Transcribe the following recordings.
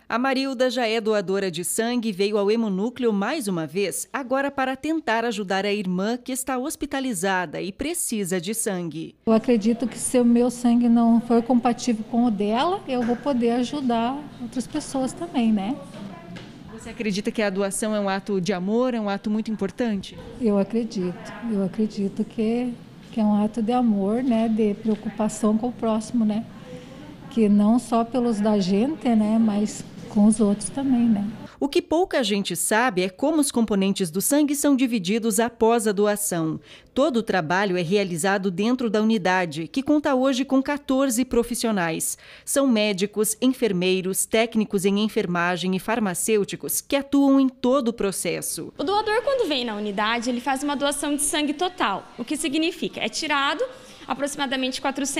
A Marilda já é doadora de sangue e veio ao Hemonúcleo mais uma vez, agora para tentar ajudar a irmã que está hospitalizada e precisa de sangue. Eu acredito que se o meu sangue não for compatível com o dela, eu vou poder ajudar outras pessoas também, né? Você acredita que a doação é um ato de amor, é um ato muito importante? Eu acredito que é um ato de amor, né? De preocupação com o próximo, né? Que não só pelos da gente, né? Mas com os outros também, né? O que pouca gente sabe é como os componentes do sangue são divididos após a doação. Todo o trabalho é realizado dentro da unidade, que conta hoje com 14 profissionais. São médicos, enfermeiros, técnicos em enfermagem e farmacêuticos que atuam em todo o processo. O doador, quando vem na unidade, ele faz uma doação de sangue total. O que significa? É tirado aproximadamente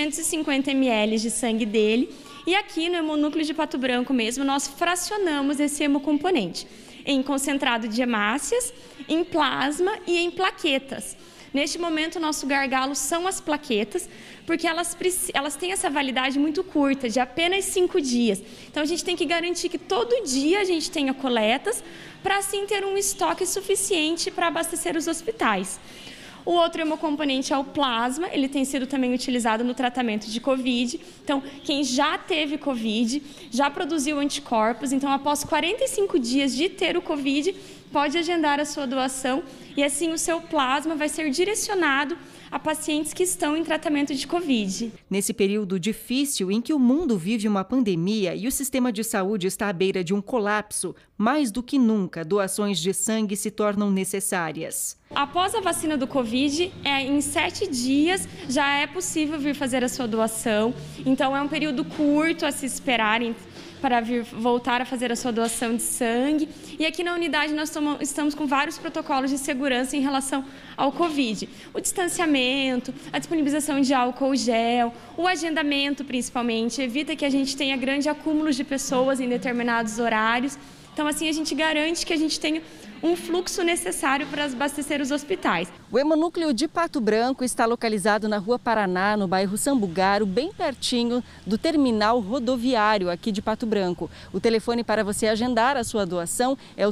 450 ml de sangue dele. E aqui no Hemonúcleo de Pato Branco mesmo, nós fracionamos esse hemocomponente em concentrado de hemácias, em plasma e em plaquetas. Neste momento, o nosso gargalo são as plaquetas, porque elas têm essa validade muito curta, de apenas 5 dias. Então, a gente tem que garantir que todo dia a gente tenha coletas, para assim ter um estoque suficiente para abastecer os hospitais. O outro hemocomponente é o plasma, ele tem sido também utilizado no tratamento de Covid. Então, quem já teve Covid, já produziu anticorpos, então após 45 dias de ter o Covid, pode agendar a sua doação e assim o seu plasma vai ser direcionado a pacientes que estão em tratamento de Covid. Nesse período difícil em que o mundo vive uma pandemia e o sistema de saúde está à beira de um colapso, mais do que nunca, doações de sangue se tornam necessárias. Após a vacina do Covid, em 7 dias já é possível vir fazer a sua doação. Então é um período curto a se esperar para voltar a fazer a sua doação de sangue. E aqui na unidade nós estamos com vários protocolos de segurança em relação ao Covid. O distanciamento, a disponibilização de álcool gel, o agendamento principalmente, evita que a gente tenha grande acúmulo de pessoas em determinados horários. Então assim a gente garante que a gente tenha um fluxo necessário para abastecer os hospitais. O Hemonúcleo de Pato Branco está localizado na Rua Paraná, no bairro Sambucaro, bem pertinho do terminal rodoviário aqui de Pato Branco. O telefone para você agendar a sua doação é o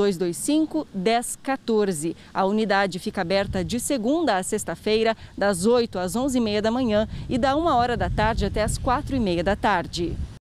3225-1014. A unidade fica aberta de segunda a sexta-feira, das 8 às 11h30 da manhã e da 1h da tarde até às 4h30 da tarde.